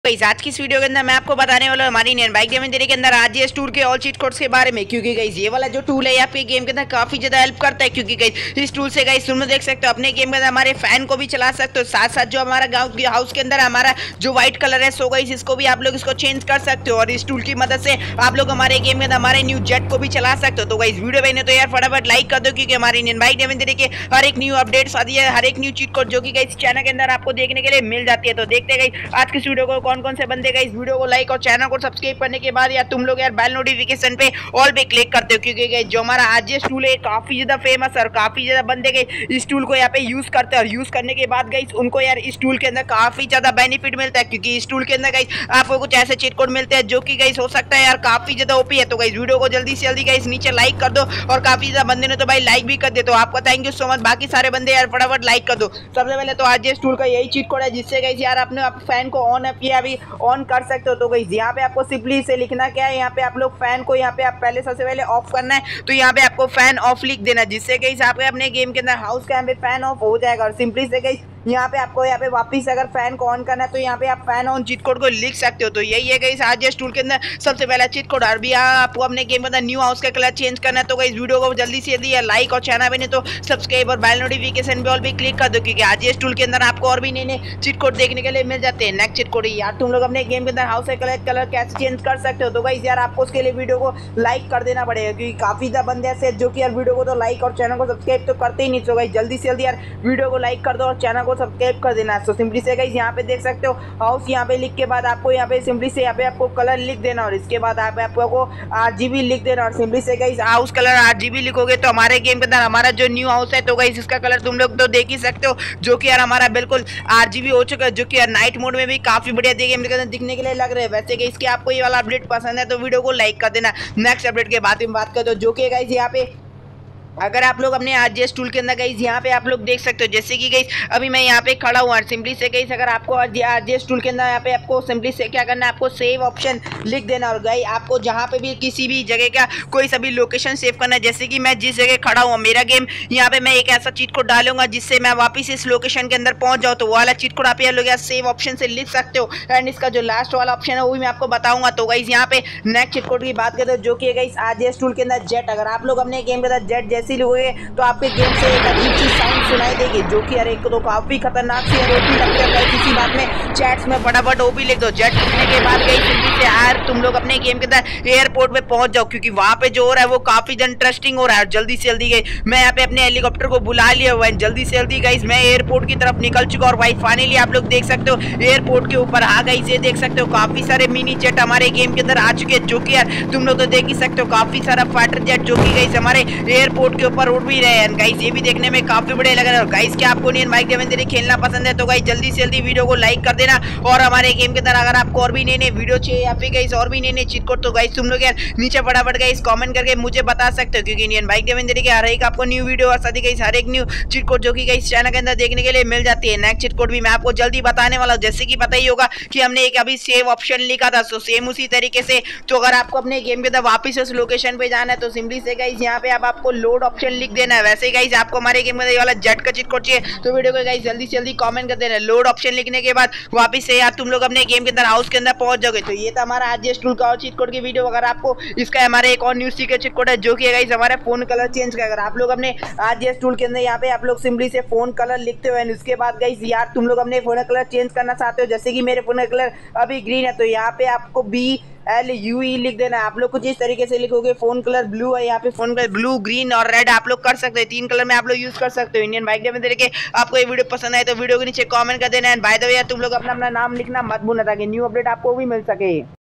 Guys आज की इस वीडियो के अंदर मैं आपको बताने वाला हूँ हमारी इंडियन बाइक गेमिंग के अंदर आरजीएस टूल के ऑल चीट कोड्स के बारे में। क्योंकि गाइस ये वाला जो टूल है आपके गेम के अंदर काफी ज्यादा हेल्प करता है। क्योंकि गाइस इस टूल से गाइस तुम देख सकते हो अपने गेम के अंदर हमारे फैन को भी चला सकते हो, साथ साथ जो हमारा गाँव हाउस के अंदर हमारा जो व्हाइट कलर है सो गाइस इसको भी आप लोग इसको चेंज कर सकते हो। और इस टूल की मदद से आप लोग हमारे गेम के अंदर हमारे न्यू जेट को भी चला सकते हो। तो गाइस वीडियो बने तो यार फटाफट लाइक कर दो, क्योंकि हमारी इंडियन बाइक गेमिंग के हर एक न्यू अपडेट्स आती है, हर एक न्यू चीट कोड जो कि गाइस चैनल के अंदर आपको देखने के लिए मिल जाती है। तो देखते हैं गाइस आज की इस वीडियो को कौन कौन से बंदे गाइस वीडियो को लाइक और चैनल को सब्सक्राइब करने के बाद यार तुम लोग यार बेल नोटिफिकेशन पे ऑल पे क्लिक करते हो। क्योंकि जो हमारा आरजीएस टूल है काफी ज्यादा फेमस है और काफी ज्यादा बंदे गए इस टूल को यहाँ पे यूज करते हैं। और यूज करने के बाद गाइस उनको यार इस टूल के अंदर काफी ज्यादा बेनिफिट मिलता है। क्योंकि इस टूल के अंदर गाइस आपको कुछ ऐसे चीट कोड मिलते हैं जो कि गाइस हो सकता है यार काफी ज्यादा ओपी है। तो गाइस वीडियो को जल्दी से जल्दी गाइस नीचे लाइक कर दो, और काफी ज्यादा बंदे ने तो भाई लाइक भी कर दे, तो आपका थैंक यू सो मच। बाकी सारे बंदे यार फटाफट लाइक कर दो। सबसे पहले तो आरजीएस टूल का यही चीट कोड है जिससे गाइस यार अपने फैन को ऑन अप या अभी ऑन कर सकते हो। तो गाइस यहाँ पे आपको सिंपली से लिखना क्या है, यहाँ पे आप लोग फैन को यहाँ पे आप पहले सबसे पहले ऑफ करना है। तो यहाँ पे आपको फैन ऑफ लिख देना, जिससे गाइस आपके अपने गेम के अंदर हाउस का यहाँ पे फैन ऑफ हो जाएगा। और सिंपली से गाइस यहाँ पे आपको यहाँ पे वापस अगर फैन को ऑन करना है तो यहाँ पे आप फैन ऑन चीट कोड को लिख सकते हो। तो यही है गाइस आरजीएस टूल के अंदर सबसे पहला चीट कोड। और भी आपको अपने गेम के अंदर न्यू हाउस का कलर चेंज करना है तो गाइस वीडियो को जल्दी से जल्दी लाइक और चैनल पे नहीं तो सब्सक्राइब और बेल नोटिफिकेशन बेल भी क्लिक कर दो। क्योंकि आरजीएस टूल के अंदर आपको और भी नए नए चीट कोड देखने के लिए मिल जाते हैं। नेक्स्ट चीट कोड यार तुम लोग अपने गेम के अंदर हाउस का कलर कैसे चेंज कर सकते हो। तो गाइस यार आपको उसके लिए वीडियो को लाइक कर देना पड़ेगा, क्योंकि काफी ज्यादा बंदे ऐसे जो कि यार वीडियो को तो लाइक और चैनल को सब्सक्राइब तो करते ही नहीं। तो गाइस जल्दी से जल्दी यार वीडियो को लाइक कर दो और चैनल को सब्सक्राइब कर देना। तो सिंपली से गाइस यहाँ पे देख सकते हो हाउस यहाँ पे लिख के बाद आपको यहाँ पे सिंपली से यहाँ पे आपको कलर लिख देना, और इसके बाद आपको आरजीबी लिख देना। और सिंपली से गाइस हाउस कलर आरजीबी लिखोगे तो हमारे गेम के अंदर हमारा जो न्यू हाउस है तो गाइस इसका कलर तुम लोग तो देख ही सकते हो, जो कि यार हमारा बिल्कुल आरजीबी हो चुका है, जो कि यार नाइट मोड में भी काफी बढ़िया दिखने के लिए लग रहे हैं। वैसे गाइस कि आपको ये वाला अपडेट पसंद है तो वीडियो को लाइक कर देना। नेक्स्ट अपडेट के बाद में बात करते हो, जो कि गाइस यहाँ पे अगर आप लोग अपने आरजीएस टूल के अंदर गाइस यहाँ पे आप लोग देख सकते हो, जैसे कि गाइस अभी मैं यहाँ पे खड़ा हूँ और सिंपली से गाइस अगर आपको आरजीएस टूल के अंदर यहाँ पे आपको सिंपली से क्या करना है, आपको सेव ऑप्शन लिख देना। और गाइस आपको जहाँ पे भी किसी भी जगह का कोई सभी लोकेशन सेव करना है, जैसे कि मैं जिस जगह खड़ा हूँ मेरा गेम यहाँ पे मैं एक ऐसा चीट कोड डालूंगा जिससे मैं वापिस इस लोकेशन के अंदर पहुंच जाऊँ, तो वो वाला चीट कोड आप लोग यहाँ सेव ऑप्शन से लिख सकते हो। एंड इसका जो लास्ट वाला ऑप्शन है वो भी मैं आपको बताऊंगा। तो गाइस यहाँ पे नेक्स्ट चीट कोड की बात करते हो, जो कि गाइस आरजीएस टूल के अंदर जेट। अगर आप लोग अपने गेम के अंदर जेट जैसी लिखोगे तो आपके गेम से एक अजीब सी साउंड सुनाई देगी, जो कि यार एक तो काफी खतरनाक सी है। ओपी लगता है किसी बात में चैट्स में फटाफट ओपी लिख दो। जेट लिखने के बाद गई सिंपली से यार तुम लोग अपने गेम के अंदर एयरपोर्ट पे पहुंच जाओ, क्योंकि वहां पे जो हो रहा है वो काफी इंटरेस्टिंग हो रहा है। जल्दी से जल्दी गई मैं यहाँ पे अपने हेलीकॉप्टर को बुला लिया हुआ है। जल्दी से जल्दी गई मैं एयरपोर्ट की तरफ निकल चुका और भाई फाइनली आप लोग देख सकते हो एयरपोर्ट के ऊपर आ गई से देख सकते हो काफी सारे मिनी जेट हमारे गेम के अंदर आ चुके हैं, जो कि यार तुम लोग तो देख ही सकते हो काफी सारा फाइटर जेट जो कि गई हमारे एयरपोर्ट के ऊपर उड़ भी रहे हैं। गाइस ये भी देखने में काफी बड़े लग रहे हैं। गाइस क्या आपको इंडियन बाइक गेमिंग खेलना पसंद है तो गाइस जल्दी से जल्दी वीडियो को लाइक कर देना। और हमारे गेम के अंदर अगर आपको और भी नए नए वीडियो चाहिए या फिर गाइस और भी नए नए चीट कोड तो गाइस तुम लोग यार नीचे फटाफट गाइस कमेंट करके मुझे बता सकते हो, क्योंकि इंडियन बाइक गेमिंग के हर एक आपको न्यू वीडियो और साथ ही गाइस हर एक न्यू चीट कोड जो कि गाइस चैनल के अंदर देखने के लिए मिल जाती है। नेक्स्ट चीट कोड भी मैं आपको जल्दी बताने वाला हूँ। जैसे कि पता ही होगा कि हमने एक अभी सेव ऑप्शन लिखा था, तो सेम उसी तरीके से तो अगर आपको अपने गेम के अंदर वापस उस लोकेशन पे जाना है तो सिंपली से गाइस यहाँ पे आपको लोड ऑप्शन लिख देना है। वैसे ही गाइस आपको हमारे गेम में वाला जेट का चीट कोड चाहिए तो वीडियो को गाइस जल्दी से जल्दी कमेंट कर देना। लोड ऑप्शन लिखने के बाद वापस से यार तुम लोग अपने गेम के अंदर हाउस के अंदर पहुंच जाओगे। तो ये था हमारा आरजीएस टूल का और चीट कोड की वीडियो। अगर आपको इसका हमारे एक और न्यूज सीक्रेट चीट कोड है जो कि गाइस हमारे फोन कलर चेंज का, अगर आप लोग अपने आरजीएस टूल के अंदर यहाँ पे आप लोग सिंपली से फोन कलर लिखते हो एंड उसके बाद गाइस यार तुम लोग अपने फोन कलर चेंज करना चाहते हो, जैसे कि मेरे फोन कलर अभी ग्रीन है तो यहाँ पे आपको BLUE लिख देना है। आप लोग कुछ इस तरीके से लिखोगे। फोन कलर ब्लू है, यहाँ पे फोन कलर ब्लू ग्रीन और रेड आप लोग कर सकते हैं, 3 कलर में आप लोग यूज कर सकते हो। इंडियन बाइक गेमिंग के आपको ये वीडियो पसंद आए तो वीडियो के नीचे कमेंट कर देना। एंड बाय द वे तुम लोग अपना नाम लिखना मत भूलना ताकि न्यू अपडेट आपको भी मिल सके।